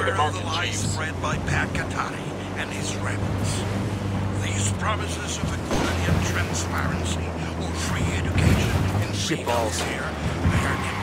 aware of the lies spread by Pat Katani and his rebels. These promises of equality and transparency or free education in Shitballs. here, they are